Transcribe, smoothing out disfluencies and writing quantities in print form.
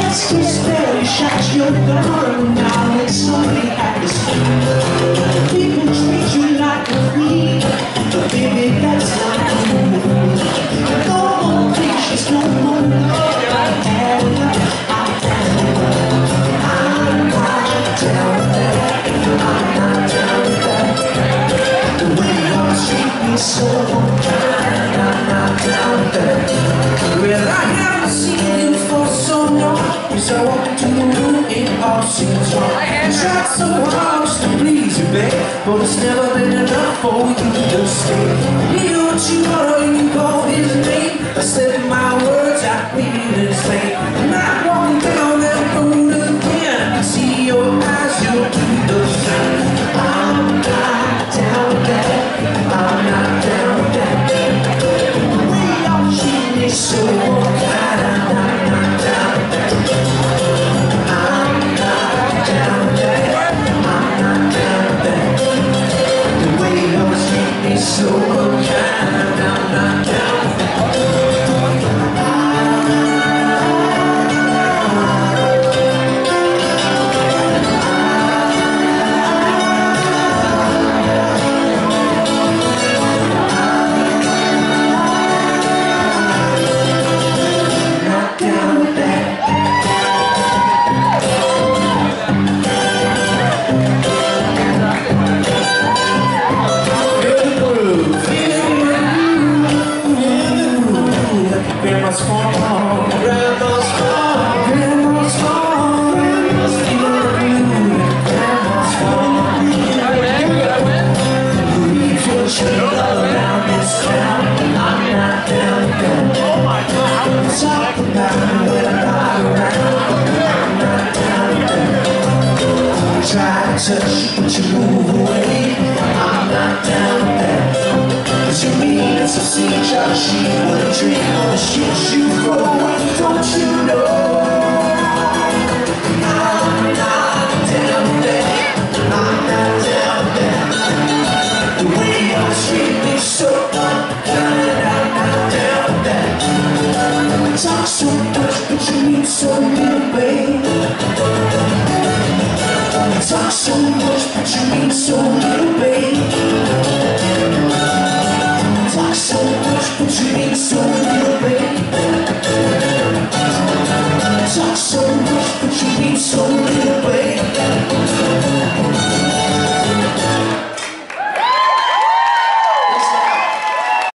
Just barely shot your gun. Now it's somebody at the street. People treat you like a freak, but baby, that's not cool. No more pictures, no more love. I'm not down there. I'm not down there. The way you treat me so kind, I'm not down there. Well, I haven't seen you for so long. So I walked into the room, it all seems wrong. I tried so hard to please you, babe, but it's never been enough for you to stay. You know what you are, you call his name. I said my words, I feel it's late. I'm not walking down that road again. I see your eyes, you'll do the same. I'm not down there, I'm not down there. The way y'all treat me so kind, I'm not down there. So kind, I'm not down. Not down with that. Grandma's phone, grandma's phone, grandma's phone, grandma's phone, grandma's phone. We feel shit all around this town. I'm not down there. Talk about it when I'm not around. I'm not down there. Try to touch you, but you move away. I'm not down there. Cause you mean it's a secret, she would dream of the shit you throw away, don't you know? I'm not down there, I'm not down there. The way you treat me so unkind, I'm not down there. I talk so much, but you mean so little, babe. I talk so much, but you mean so little, babe. Talk so much, but you mean so little, babe. Talk so much, but you mean so little.